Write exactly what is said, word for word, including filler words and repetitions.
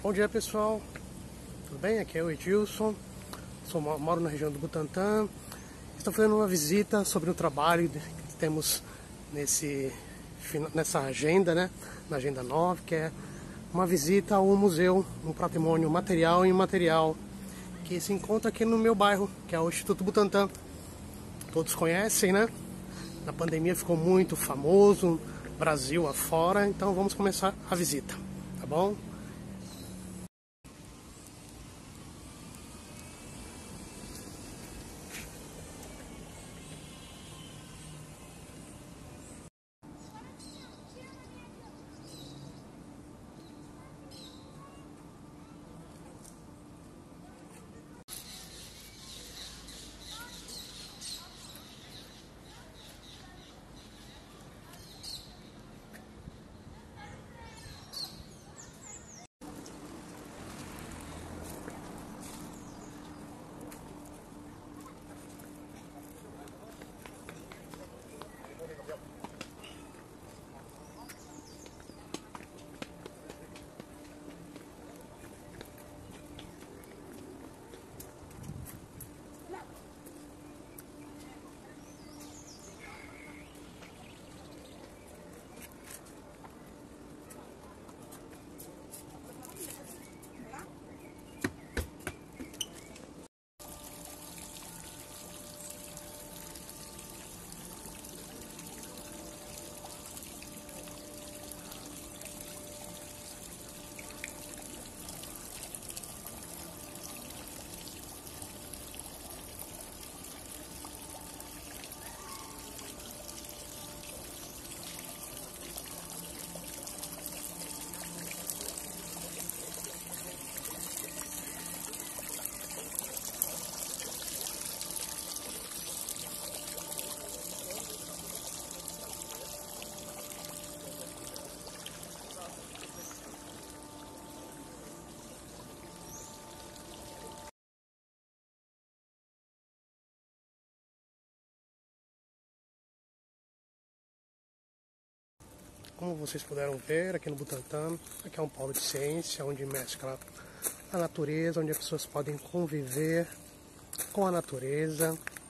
Bom dia, pessoal, tudo bem? Aqui é o Edilson, sou, moro na região do Butantã. Estou fazendo uma visita sobre o trabalho que temos nesse, nessa agenda, né? Na agenda nove, que é uma visita ao museu, um patrimônio material e imaterial que se encontra aqui no meu bairro, que é o Instituto Butantã. Todos conhecem, né? Na pandemia ficou muito famoso, Brasil afora, então vamos começar a visita, tá bom? Como vocês puderam ver aqui no Butantã, aqui é um polo de ciência onde mescla a natureza, onde as pessoas podem conviver com a natureza.